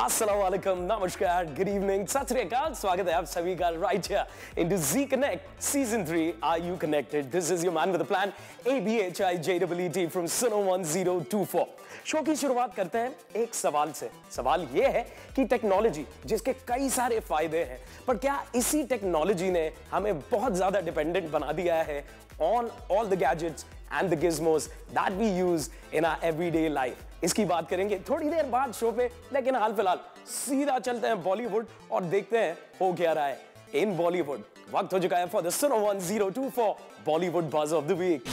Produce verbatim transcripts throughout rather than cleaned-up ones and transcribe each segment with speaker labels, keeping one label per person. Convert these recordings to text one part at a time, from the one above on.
Speaker 1: अस्सलाम वालेकुम, नमस्कार, गुड इवनिंग, सत श्री अकाल। स्वागत है आप सभी का right here into Z connect season three. Are you connected? This is your man with a plan, A B H I J W T from Suno one zero two four. Show की शुरुआत करते हैं एक सवाल से। सवाल ये है कि टेक्नोलॉजी जिसके कई सारे फायदे हैं, पर क्या इसी टेक्नोलॉजी ने हमें बहुत ज्यादा डिपेंडेंट बना दिया है on all the gadgets and the gizmos that we use in our everyday life? इसकी बात करेंगे थोड़ी देर बाद शो पे, लेकिन हाल फिलहाल सीधा चलते हैं बॉलीवुड और देखते हैं हो क्या रहा है इन बॉलीवुड। वक्त हो चुका है for the Suno one zero two four Bollywood buzz of the week.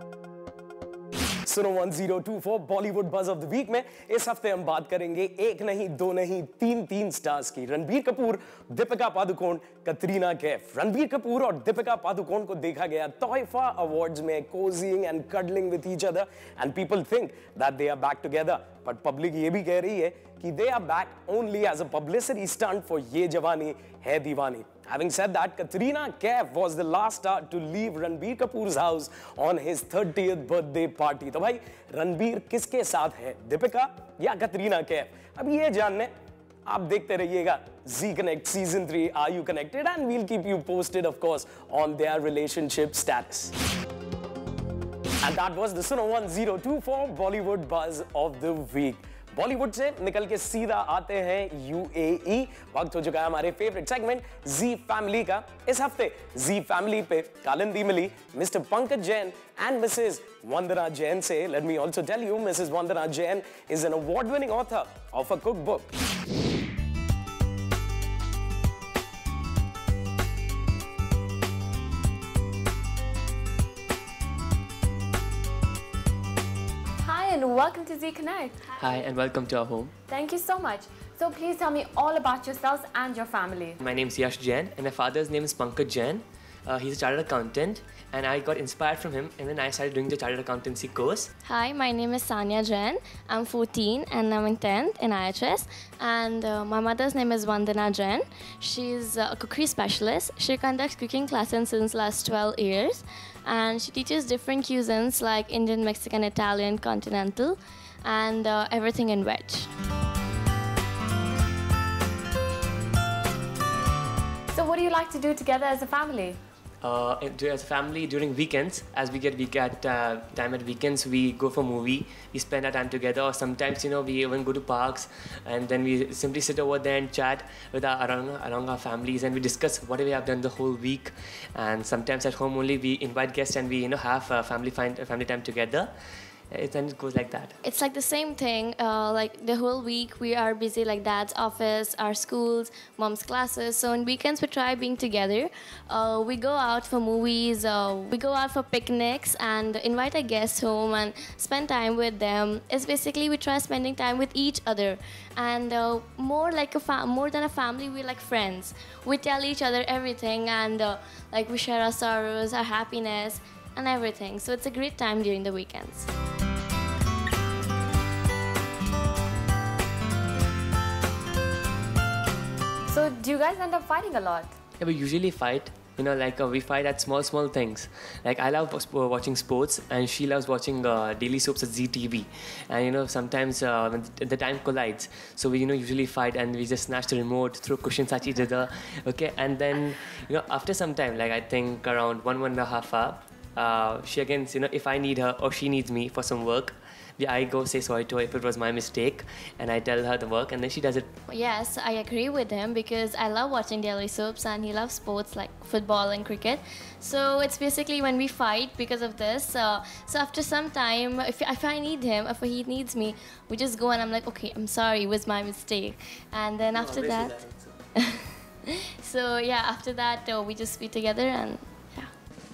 Speaker 1: Suno one zero two four Bollywood buzz of the week में इस हफ्ते हम बात करेंगे एक नहीं, दो नहीं, तीन तीन स्टार्स की। रणबीर कपूर, दीपिका पादुकोण, कतरीना कैफ। रणबीर कपूर और दीपिका पादुकोण को देखा गया तोहफा अवार्ड्स में cozying and cuddling with each other and people think that they are back together, but public ये भी कह रही है कि they are back only as a publicity stunt for Yeh Jawaani है दीवानी। Having said that, Katrina Kaif was the last star to leave Ranbir Kapoor's house on his thirtieth birthday party. तो भाई रणबीर किसके साथ है, दीपिका या कतरीना कैफ? अब ये जानने आप देखते रहिएगा Z connect season three. Are you connected? And we'll keep you posted of course on their relationship status. And that was the Suno one zero two four Bollywood Buzz of the Week. Bollywood से निकल के सीधा आते हैं UAE. वक्त हो चुका है हमारे फेवरेट सेगमेंट जी फैमिली का। इस हफ्ते जी फैमिली पे कालिंदी मिली Mr Pankaj Jain and Mrs Vandana Jain से। Let me also tell you, Mrs Vandana Jain is an award winning author of a cookbook.
Speaker 2: And welcome to Z Connect.
Speaker 3: Hi and welcome to our home.
Speaker 2: Thank you so much. So please tell me all about yourselves and your family.
Speaker 3: My name is Yash Jain and my father's name is Pankaj Jain. Uh, he's a chartered accountant and I got inspired from him and then I started doing the chartered accountancy course.
Speaker 4: Hi, my name is Sanya Jain. I'm fourteen and I'm in tenth in I H S. And uh, my mother's name is Vandana Jain. She's a cookery specialist. She conducts cooking classes since last twelve years. And she teaches different cuisines like Indian, Mexican, Italian, continental, and uh, everything in veg.
Speaker 2: So what do you like to do together as a family?
Speaker 3: Uh, as a family during weekends, as we get we get uh, time at weekends, we go for movie. We spend our time together, or sometimes you know we even go to parks, and then we simply sit over there and chat with our around, around our families, and we discuss what we have done the whole week. And sometimes at home only we invite guests and we you know have uh, family find family time together. It then it goes like that.
Speaker 4: It's like the same thing. Uh, like the whole week we are busy, like dad's office, our schools, mom's classes. So on weekends we try being together. Uh, we go out for movies. Uh, we go out for picnics and invite our guests home and spend time with them. It's basically we try spending time with each other, and uh, more like a fa- more than a family, we're like friends. We tell each other everything, and uh, like we share our sorrows, our happiness, and everything. So it's a great time during the weekends.
Speaker 2: So do you guys end up fighting a lot?
Speaker 3: Yeah, we usually fight. You know, like uh, we fight at small, small things. Like I love sp- watching sports, and she loves watching uh, daily soaps at Z T V. And you know, sometimes uh, when the time collides, so we you know usually fight, and we just snatch the remote, throw cushions at each other. Okay, and then you know after some time, like I think around one one and a half hour, uh, she again, you know, if I need her or she needs me for some work, I go say sorry to her if it was my mistake, and I tell her the work, and then she does it.
Speaker 4: Yes, I agree with him because I love watching daily soaps and he loves sports like football and cricket. So it's basically when we fight because of this. Uh, so after some time, if, if I need him, if he needs me, we just go and I'm like, okay, I'm sorry, it was my mistake. And then after
Speaker 3: oh,
Speaker 4: that, that so yeah, after that uh, we just be together and yeah.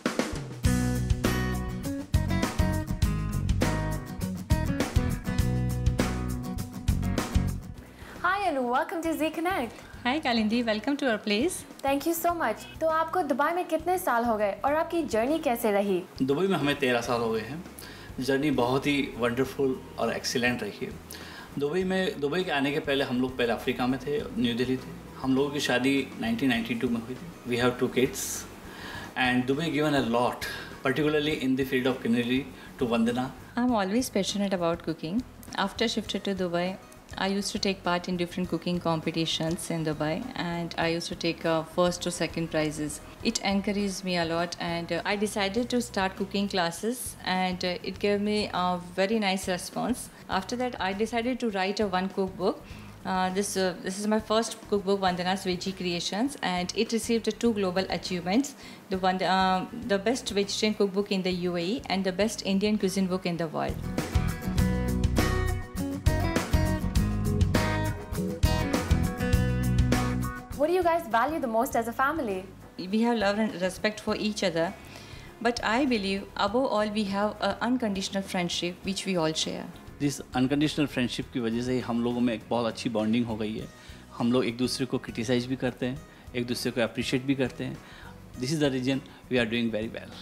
Speaker 2: Hi and welcome to Z Connect.
Speaker 5: Hi Kalindi, welcome to our place.
Speaker 2: Thank you so much. तो आपको Dubai में कितने साल हो गए और आपकी journey कैसे रही?
Speaker 6: दुबई में हमें तेरह साल हो गए हैं। जर्नी बहुत ही वंडरफुल और एक्सीलेंट रही है। दुबई में दुबई के आने के पहले हम लोग पहले अफ्रीका में थे, न्यू दिल्ली थे। हम लोगों की शादी नाइनटीन नाइंटी टू में हुई थी। We have two kids and Dubai given a lot, particularly in the field of culinary, to Vandana.
Speaker 5: I'm always passionate about cooking. After shifted to Dubai, I used to take part in different cooking competitions in Dubai, and I used to take uh, first or second prizes. It encouraged me a lot, and uh, I decided to start cooking classes, and uh, it gave me a very nice response. After that, I decided to write a one cookbook. Uh, this uh, this is my first cookbook, Vandana's Veggie Creations, and it received uh, two global achievements: the one, uh, the best vegetarian cookbook in the U A E and the best Indian cuisine book in the world.
Speaker 2: What do you guys value the most as a family?
Speaker 5: We have love and respect for each other, but I believe above all we have an unconditional friendship which we all share.
Speaker 6: जिस unconditional friendship की वजह से हम लोगों में एक बहुत अच्छी बॉन्डिंग हो गई है. हम लोग एक दूसरे को क्रिटिसाइज भी करते हैं, एक दूसरे को अप्रिशिएट भी करते हैं. This is the reason we are doing very well.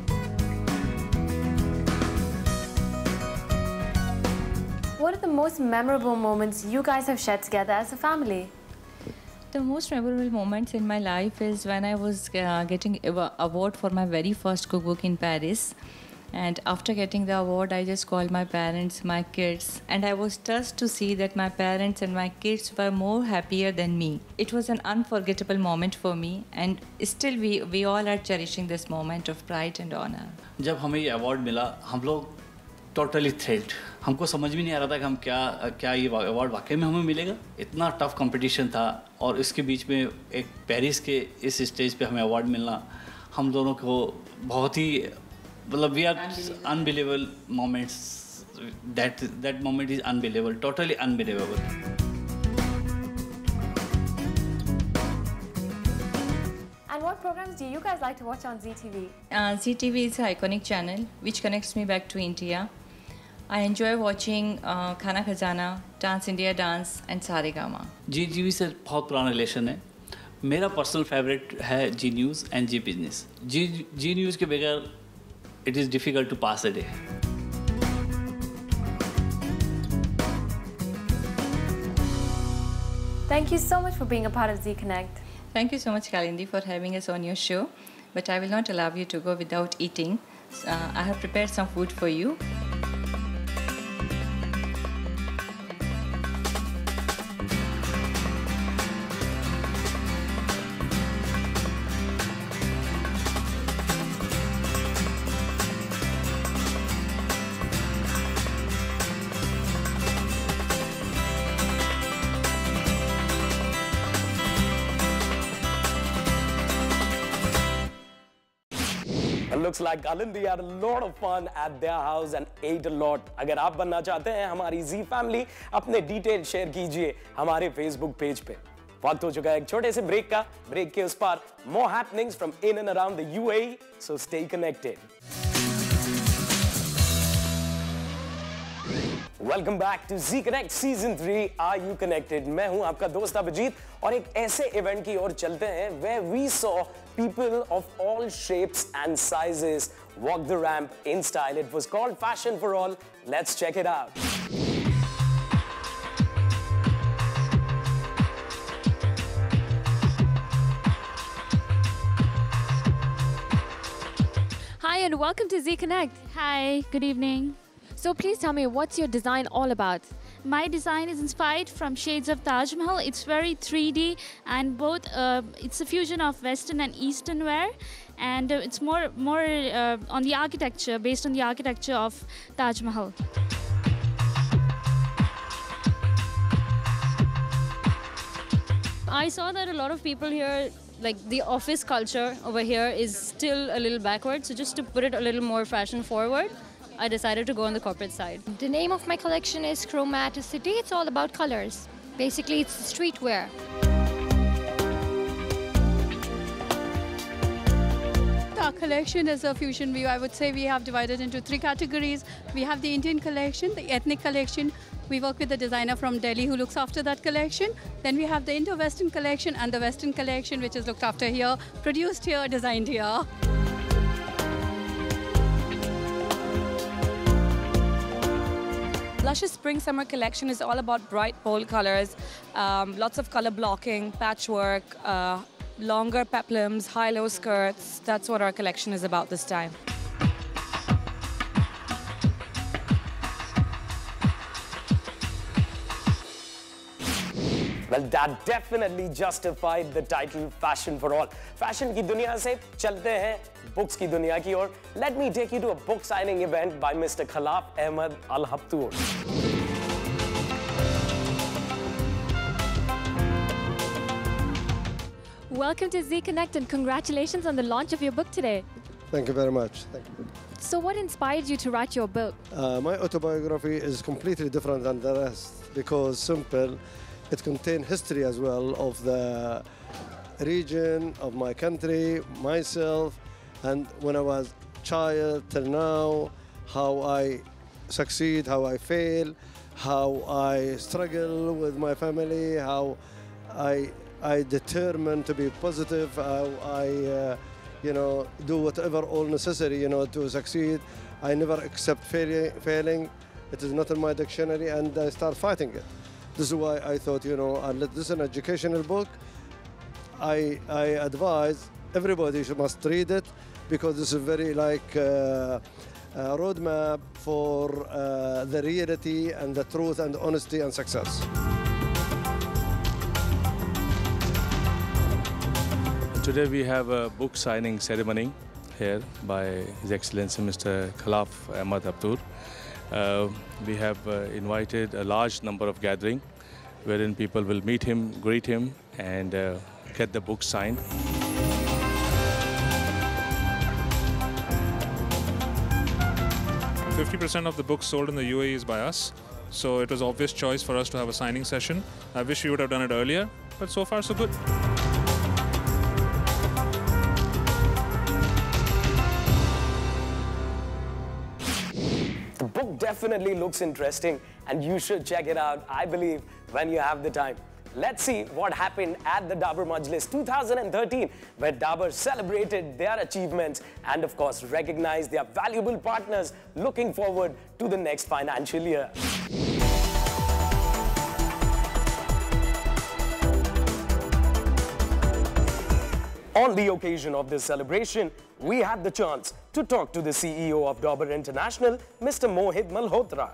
Speaker 2: What are the most memorable moments you guys have shared together as a family?
Speaker 5: The most memorable moments in my life is when I was uh, getting an award for my very first cookbook in Paris. And after getting the award, I just called my parents, my kids, and I was touched to see that my parents and my kids were more happier than me. It was an unforgettable moment for me, and still we we all are cherishing this moment of pride and honor.
Speaker 6: जब हमें ये award मिला, हम लोग totally thrilled. हमको समझ भी नहीं आ रहा था कि हम क्या क्या ये अवार्ड वाकई में हमें मिलेगा. इतना टफ कंपटीशन था, और इसके बीच में एक पेरिस के इस स्टेज पे हमें अवार्ड मिलना हम दोनों को बहुत ही मतलब we are unbelievable moments. That that moment is unbelievable, totally unbelievable.
Speaker 2: And what programs do you guys like to watch on Z T V?
Speaker 5: Uh, Z T V is an iconic channel which connects me back to India. I enjoy watching uh, Khana Khazana, Dance India Dance, and Saregama.
Speaker 6: Z TV से बहुत पुराना relation है. मेरा personal favourite है Z news and Z business. Z Z news के बगैर it is difficult to pass a day.
Speaker 2: Thank you so much for being a part of Z Connect.
Speaker 5: Thank you so much, Kalindi, for having us on your show. But I will not allow you to go without eating. Uh, I have prepared some food for you.
Speaker 1: Looks like Kalindi had a lot of fun at their house and ate a lot. अगर आप बनना चाहते हैं हमारी Z family, अपने detail share कीजिए हमारे Facebook page पे. वक्त हो चुका है एक छोटे से ब्रेक का. ब्रेक के उस पार more happenings from in and around the U A E, so stay connected. Welcome back to Z Connect Season three. Are you connected? मैं हूं आपका दोस्त अभिजीत, और एक ऐसे इवेंट की ओर चलते हैं where we saw people of all shapes and sizes walk the ramp in style. It was called Fashion for All. Let's check it out.
Speaker 7: Hi and welcome to Z Connect.
Speaker 4: Hi, good evening.
Speaker 7: So please tell me, what's your design all about?
Speaker 4: My design is inspired from shades of Taj Mahal. It's very three D, and both uh, it's a fusion of Western and Eastern wear, and uh, it's more more uh, on the architecture, based on the architecture of Taj Mahal.
Speaker 7: I saw that a lot of people here, like the office culture over here is still a little backward, so just to put it a little more fashion forward, I decided to go on the corporate side.
Speaker 8: The name of my collection is Chromaticity. It's all about colors. Basically, it's streetwear.
Speaker 9: Our collection is a fusion view. I would say we have divided into three categories. We have the Indian collection, the ethnic collection. We work with the designer from Delhi who looks after that collection. Then we have the Indo-Western collection and the Western collection, which is looked after here, produced here, designed here.
Speaker 10: Blush's Spring Summer collection is all about bright, bold colors, um, lots of color blocking, patchwork, uh, longer peplums, high-low skirts. That's what our collection is about this time.
Speaker 1: Well, that definitely justified the title Fashion for All. Fashion की दुनिया से चलते हैं books की दुनिया की ओर. Let me take you to a book signing event by Mister Khalaf Ahmed Al Habtoor.
Speaker 2: Welcome to Z Connect and congratulations on the launch of your book today.
Speaker 11: Thank you very much. Thank you.
Speaker 2: So what inspired you to write your book?
Speaker 11: Uh, my autobiography is completely different than the rest because simple. It contains history as well of the region, of my country, myself, and when I was a child till now, how I succeed, how I fail, how I struggle with my family, how I I determine to be positive, how I uh, you know, do whatever all necessary, you know, to succeed. I never accept failing, failing. It is not in my dictionary, and I start fighting it. This is why I thought, you know, this is an educational book. I, I advise everybody must read it because this is very like uh, a roadmap for uh, the reality and the truth and honesty and success.
Speaker 12: Today we have a book signing ceremony here by His Excellency Mister Khalaf Ahmed Habtoor. Uh, we have uh, invited a large number of gathering wherein people will meet him, greet him, and uh, get the book signed.
Speaker 13: fifty percent of the books sold in the U A E is by us, so it was obvious choice for us to have a signing session. I wish we would have done it earlier, but so far so good.
Speaker 1: Definitely looks interesting and you should check it out, I believe, when you have the time. Let's see what happened at the Dabur Majlis two thousand thirteen, where Dabur celebrated their achievements and of course recognized their valuable partners, looking forward to the next financial year. On the occasion of this celebration, we had the chance to talk to the C E O of Dabur International, Mister Mohit Malhotra.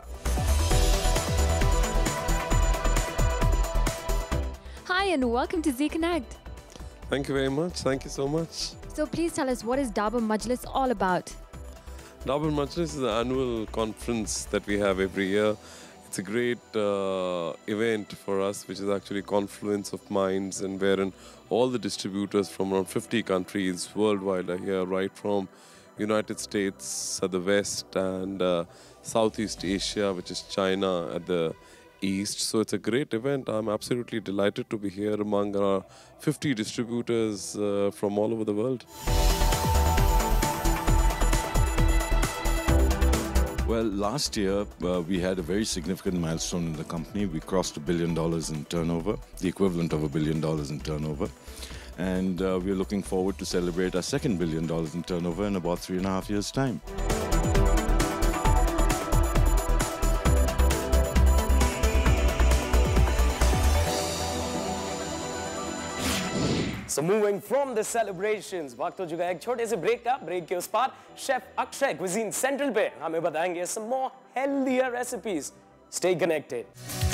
Speaker 2: Hi and welcome to Z Connect.
Speaker 14: Thank you very much. Thank you so much.
Speaker 2: So please tell us, what is Dabur Majlis all about?
Speaker 14: Dabur Majlis is an annual conference that we have every year. It's a great uh, event for us, which is actually a confluence of minds, and wherein all the distributors from around fifty countries worldwide are here, right from United States at the west and uh, Southeast Asia, which is China at the east. So it's a great event. I'm absolutely delighted to be here among our fifty distributors uh, from all over the world.
Speaker 15: Well, last year uh, we had a very significant milestone in the company. We crossed a billion dollars in turnover, the equivalent of a billion dollars in turnover. And uh, we're looking forward to celebrate our second billion dollars in turnover in about three and a half years' time.
Speaker 1: So moving from the celebrations, वक्त हो चुका है एक छोटे से break का. Break के उस पार शेफ अक्षय क्विजीन सेंट्रल पे हमें बताएंगे some more healthier recipes. Stay connected.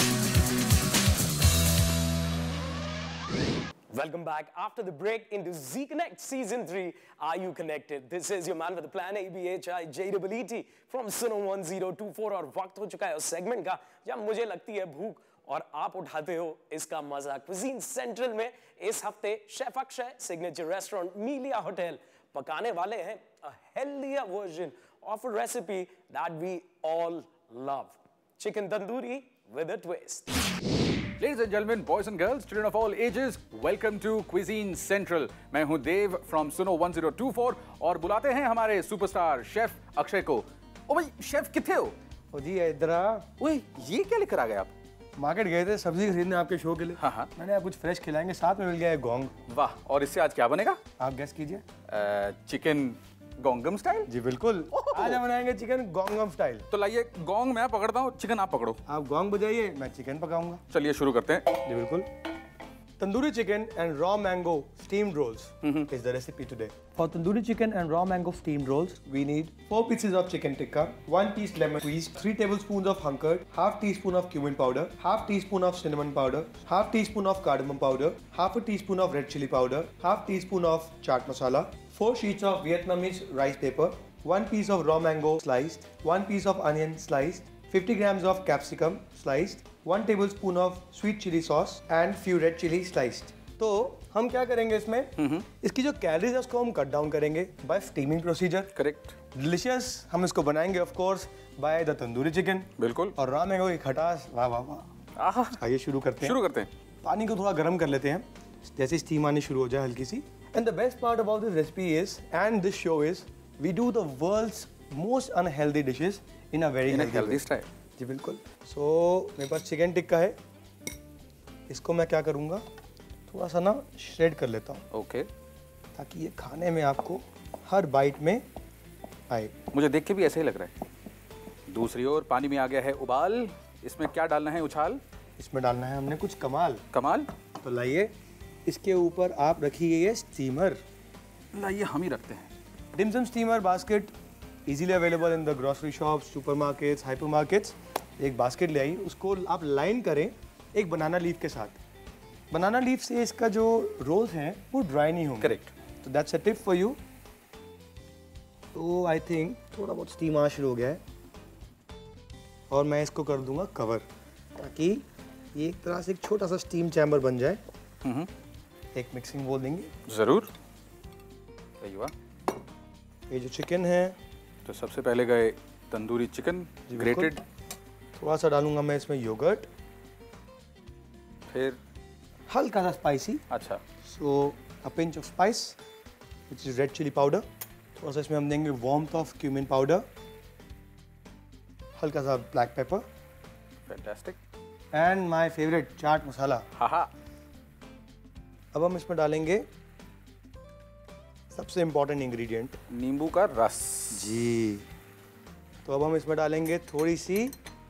Speaker 1: Welcome back after the break into Z Connect Season three. Are you connected? This is your man with the plan, A B H I J E E T from Suno one zero two four. और वक्त हो चुका है उस segment का जब मुझे लगती है भूख और आप उठाते हो इसका मजा. क्विजीन सेंट्रल में इस हफ्ते chef Akshay signature restaurant Melia hotel पकाने वाले हैं a healthier version of a recipe that we all love. Chicken tandoori with a twist.
Speaker 16: Ladies and gentlemen, boys and girls, children of all ages, welcome to Cuisine Central. मैं हूँ देव from Suno one zero two four और बुलाते हैं हमारे superstar chef Akshay को. ओ भाई chef किथे हो?
Speaker 17: ओ जी इधर आ.
Speaker 16: ओए ये क्या लेकर आ गए आप?
Speaker 17: मार्केट गए थे सब्जी खरीदने आपके शो के लिए.
Speaker 16: हाँ हाँ.
Speaker 17: मैंने आप कुछ फ्रेश खिलाएंगे, साथ में मिल गया है गोंग.
Speaker 16: वाह, और इससे आज क्या बनेगा?
Speaker 17: आप गेस कीजिए.
Speaker 16: चिकन गोंगम स्टाइल?
Speaker 17: जी बिल्कुल. आज हम बनाएंगे चिकन गोंगम स्टाइल.
Speaker 16: तो लाइए गोंग मैं पकड़ता हूँ, चिकन आप पकड़ो.
Speaker 17: आप गोंग बजाइए, मैं चिकन पकाऊंगा.
Speaker 16: चलिए शुरू करते हैं.
Speaker 17: जी बिल्कुल. tandoori chicken and raw mango steamed rolls is the recipe today. For tandoori chicken and raw mango steamed rolls, we need four pieces of chicken tikka, one piece lemon squeeze, three tablespoons of hunkered, half teaspoon of cumin powder, half teaspoon of cinnamon powder, half teaspoon of cardamom powder, half a teaspoon of red chili powder, half teaspoon of chaat masala, four sheets of Vietnamese rice paper, one piece of raw mango sliced, one piece of onion sliced, fifty grams of capsicum sliced, one tablespoon of sweet chili sauce and few red chili sliced. तो हम क्या करेंगे इसमें, इसकी जो calories है उसको हम कट डाउन करेंगे by steaming procedure.
Speaker 16: Correct.
Speaker 17: Delicious हम इसको बनाएंगे of course by the tandoori chicken.
Speaker 16: बिल्कुल.
Speaker 17: और रॉ मैंगो की खटास, वाह वाह वाह. आइए शुरू करते हैं.
Speaker 16: शुरू करते हैं.
Speaker 17: पानी को थोड़ा गर्म कर लेते हैं जैसे स्टीम आनी शुरू हो जाए हल्की सी. And the best part about this recipe is and this show is we do the world's most unhealthy dishes in a very healthy
Speaker 16: style.
Speaker 17: जी बिल्कुल. सो so, मेरे पास चिकन टिक्का है. इसको मैं क्या करूँगा, थोड़ा सा ना श्रेड कर लेता हूँ.
Speaker 16: ओके.
Speaker 17: ताकि ये खाने में आपको हर बाइट में आए.
Speaker 16: मुझे देख के भी ऐसा ही लग रहा है. दूसरी ओर पानी में आ गया है उबाल. इसमें क्या डालना है उछाल?
Speaker 17: इसमें डालना है हमने कुछ कमाल.
Speaker 16: कमाल.
Speaker 17: तो लाइए इसके ऊपर आप रखिए ये स्टीमर.
Speaker 16: लाइए हम ही रखते हैं.
Speaker 17: Dim sum steamer basket easily available in the grocery shops, supermarkets, hypermarkets. एक बास्केट ले आइए, उसको आप लाइन करें एक बनाना लीफ के साथ. बनाना लीफ से इसका जो रोल्स हैं वो ड्राई नहीं होंगे.
Speaker 16: करेक्ट.
Speaker 17: तो that's a tip for you. तो आई थिंक थोड़ा बहुत स्टीम आना शुरू हो गया है और मैं इसको कर दूंगा कवर ताकि ये एक तरह से एक छोटा सा स्टीम चैम्बर बन जाए. एक मिक्सिंग बोल देंगे.
Speaker 16: जरूर. सही हुआ.
Speaker 17: ये जो चिकन है
Speaker 16: तो सबसे पहले गए तंदूरी चिकन ग्रेटेड.
Speaker 17: थोड़ा सा डालूंगा मैं इसमें योगर्ट.
Speaker 16: फिर
Speaker 17: हल्का सा स्पाइसी.
Speaker 16: अच्छा.
Speaker 17: So a pinch of spice which is red chilli powder. थोड़ा सा इसमें हम देंगे वार्मथ ऑफ क्यूमिन पाउडर. हल्का सा black pepper.
Speaker 16: Fantastic.
Speaker 17: And my favourite chaat masala.
Speaker 16: हाहा.
Speaker 17: अब हम इसमें डालेंगे सबसे इंपॉर्टेंट इंग्रेडिएंट,
Speaker 16: नींबू का रस.
Speaker 17: जी. तो अब हम इसमें डालेंगे थोड़ी सी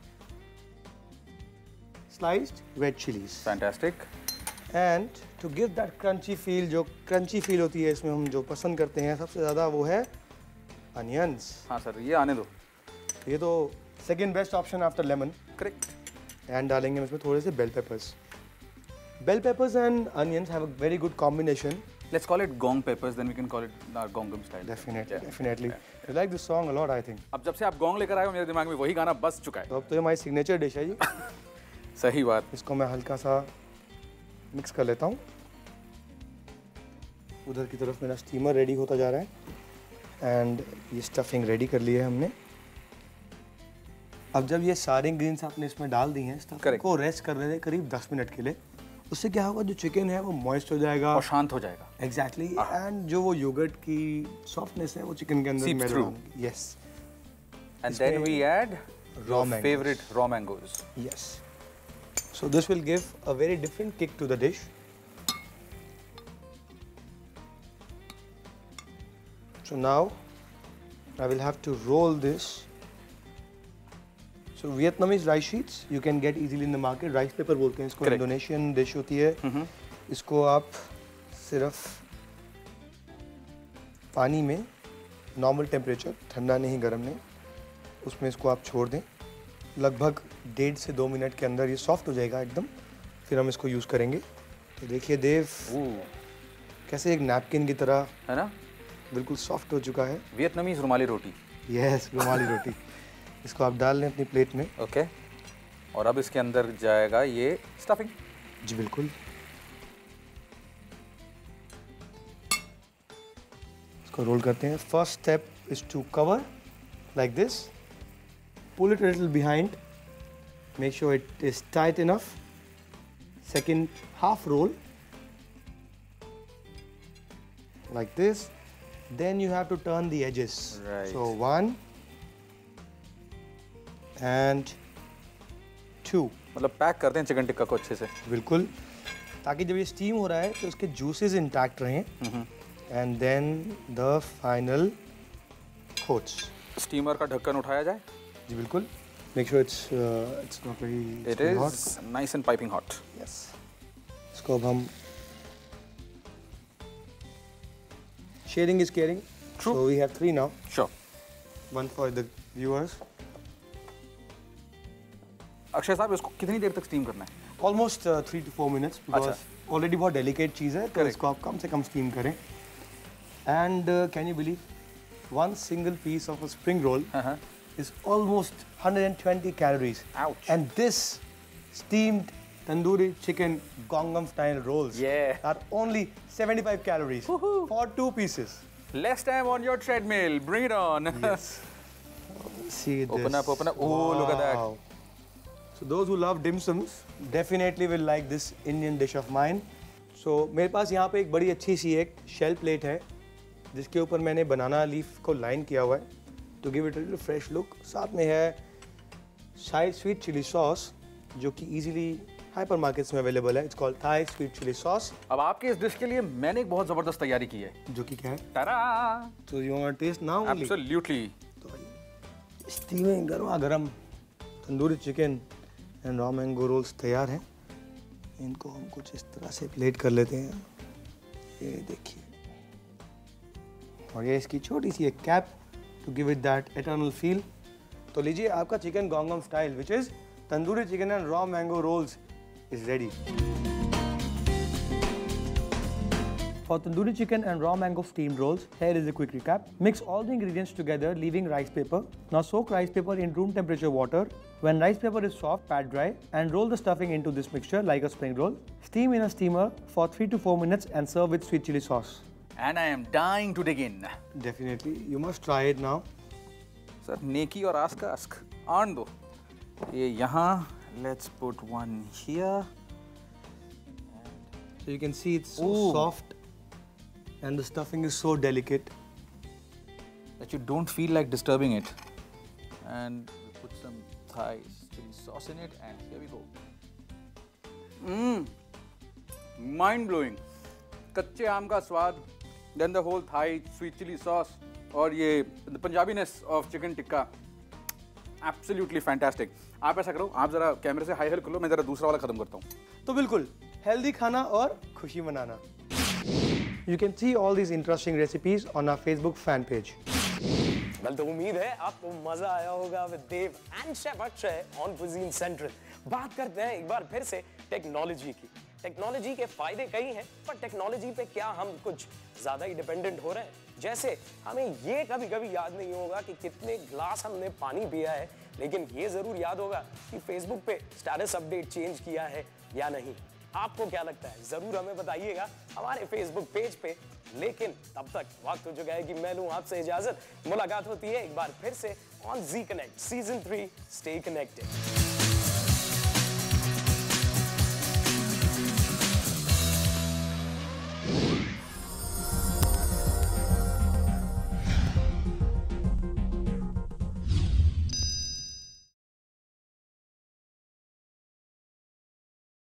Speaker 17: sliced red chillies.
Speaker 16: Fantastic.
Speaker 17: And to give that crunchy feel, जो क्रंची फील होती है इसमें हम जो पसंद करते हैं सबसे ज़्यादा वो है अनियंस.
Speaker 16: हाँ सर, ये आने दो.
Speaker 17: ये तो second best option after lemon.
Speaker 16: Correct.
Speaker 17: And डालेंगे हम इसमें थोड़े से bell peppers. Bell peppers and onions have a very good combination.
Speaker 16: Let's call it gong peppers, then we can call it our gongam style.
Speaker 17: Definitely,
Speaker 16: yeah.
Speaker 17: definitely.
Speaker 16: Yeah.
Speaker 17: I like this song a lot, I think.
Speaker 16: अब जब से आप gong लेकर आए हो मेरे दिमाग में वही गाना बस चुका है.
Speaker 17: तो अब तो ये हमारी सिग्नेचर डिश है जी.
Speaker 16: सही बात.
Speaker 17: इसको मैं हल्का सा मिक्स कर लेता हूँ. उधर की तरफ मेरा स्टीमर रेडी होता जा रहा है एंड ये स्टफिंग रेडी कर ली है हमने. अब जब ये सारे इंग्रेडिएंट्स आपने इसमें डाल दी हैं, स्टफिंग को रेस्ट कर रहे थे करीब दस मिनट के लिए. उससे क्या होगा, जो चिकन है वो मॉइस्ट हो जाएगा
Speaker 16: और शांत हो जाएगा.
Speaker 17: एग्जैक्टली. एंड जो वो योगर्ट की सॉफ्टनेस है वो चिकन के अंदर में
Speaker 16: through.
Speaker 17: Yes.
Speaker 16: And then we add
Speaker 17: raw
Speaker 16: favorite raw mangoes.
Speaker 17: Yes. So this will give a very different kick to the dish. So now I will have to roll this. So Vietnamese rice sheets you can get easily in the market. Rice paper बोलते हैं इसको. Indonesian dish होती है. इसको आप सिर्फ पानी में नॉर्मल टेम्परेचर, ठंडा नहीं गर्म नहीं, उसमें इसको आप छोड़ दें. लगभग डेढ़ से दो मिनट के अंदर ये सॉफ्ट हो जाएगा एकदम. फिर हम इसको यूज़ करेंगे. तो देखिए देव कैसे एक नैपकिन की तरह
Speaker 16: है ना,
Speaker 17: बिल्कुल सॉफ्ट हो चुका है.
Speaker 16: वियतनामीज रुमाली रोटी.
Speaker 17: यस, रुमाली रोटी. इसको आप डाल लें अपनी प्लेट में.
Speaker 16: ओके. और अब इसके अंदर जाएगा ये स्टफिंग.
Speaker 17: जी बिल्कुल. इसको रोल करते हैं. First step is to cover like this. Pull it little behind. Make sure it is tight enough. Second half roll like this. Then you have to turn the edges.
Speaker 16: Right.
Speaker 17: So one and two.
Speaker 16: मतलब pack करते हैं chicken tikka को अच्छे से.
Speaker 17: बिल्कुल, ताकि जब ये स्टीम हो रहा है तो उसके जूसेस इंटैक्ट रहें. And then the final coats.
Speaker 16: Steamer का ढक्कन उठाया जाए.
Speaker 17: जी बिल्कुल. Make sure it's it's not very
Speaker 16: it is nice and piping hot.
Speaker 17: Yes. इसको अब हम Sharing is caring.
Speaker 16: True.
Speaker 17: So we have three now.
Speaker 16: Sure.
Speaker 17: One for the viewers.
Speaker 16: Akshay साहब इसको कितनी देर तक स्टीम करना है?
Speaker 17: Almost uh, three to four minutes because
Speaker 16: अच्छा.
Speaker 17: already बहुत delicate चीज़ है तो इसको आप कम से कम steam करें. And uh, can you believe one single piece of a spring roll uh-huh. is almost one hundred twenty calories.
Speaker 16: Ouch.
Speaker 17: And this steamed tandoori chicken Gongam style rolls
Speaker 16: yeah.
Speaker 17: are only seventy-five calories Woohoo. For two pieces.
Speaker 16: Less time on your treadmill. Bring it on.
Speaker 17: Yes. See this.
Speaker 16: Open up, open up. Oh, wow. Look at that.
Speaker 17: So those who love dim sums definitely will like this Indian dish of mine. So मेरे पास यहाँ पे एक बड़ी अच्छी सी एक shell plate है जिसके ऊपर मैंने banana leaf को line किया हुआ है to give it a little fresh look. साथ में है Thai sweet chili sauce जो कि easily hypermarkets में available है. It's called Thai sweet chili sauce.
Speaker 16: अब आपके इस डिश के लिए मैंने एक बहुत जबरदस्त तैयारी की है
Speaker 17: जो कि क्या है?
Speaker 16: तारा!
Speaker 17: So you want to taste now only?
Speaker 16: Absolutely.
Speaker 17: Steaming गरमा गरम tandoori chicken and raw mango rolls तैयार हैं. इनको हम कुछ इस तरह से प्लेट कर लेते हैं. ये देखिए. और ये इसकी छोटी सी एक cap to give it that eternal feel. तो लीजिए आपका चिकन गोंगम style which is tandoori chicken and raw mango rolls is ready. For tandoori chicken and raw mango steamed rolls, here is a quick recap. Mix all the ingredients together, leaving rice paper. Now soak rice paper in room temperature water. When rice paper is soft, pat dry and roll the stuffing into this mixture like a spring roll. Steam in a steamer for three to four minutes and serve with sweet chili sauce.
Speaker 16: And I am dying to dig in.
Speaker 17: Definitely, you must try it now.
Speaker 16: Sir, neki or ask ask. आन दो. ये यहाँ. Let's put one here.
Speaker 17: So you can see it's so Ooh. soft. And the stuffing is so delicate
Speaker 16: that you don't feel like disturbing it. And we put some Thai chili sauce in it, and here we go. Mmm, mind blowing. कच्चे आम का स्वाद, then the whole Thai sweet chili sauce, और ये the Punjabiness of chicken tikka. Absolutely fantastic. आप ऐसा करो, आप जरा कैमरे से हाई हेल कर लो, मैं जरा दूसरा वाला खत्म करता हूँ.
Speaker 17: तो बिल्कुल हेल्दी खाना और खुशी मनाना. You can see all these interesting recipes on our Facebook fan page.
Speaker 1: Well, तो उम्मीद है आपको मजा आया होगा with Dev and Chef Akshay on Cuisine Central. बात करते हैं एक बार फिर से टेक्नोलॉजी की. टेक्नोलॉजी के फायदे कई हैं, पर टेक्नोलॉजी पे क्या हम कुछ ज्यादा ही डिपेंडेंट हो रहे हैं? जैसे हमें ये कभी कभी याद नहीं होगा कि कितने ग्लास हमने पानी पिया है, लेकिन ये जरूर याद होगा कि फेसबुक पे स्टेटस अपडेट चेंज किया है या नहीं. आपको क्या लगता है जरूर हमें बताइएगा हमारे फेसबुक पेज पे. लेकिन तब तक वक्त हो चुका है कि मैं लूं आपसे इजाजत. मुलाकात होती है एक बार फिर से on G connect season three. Stay connected.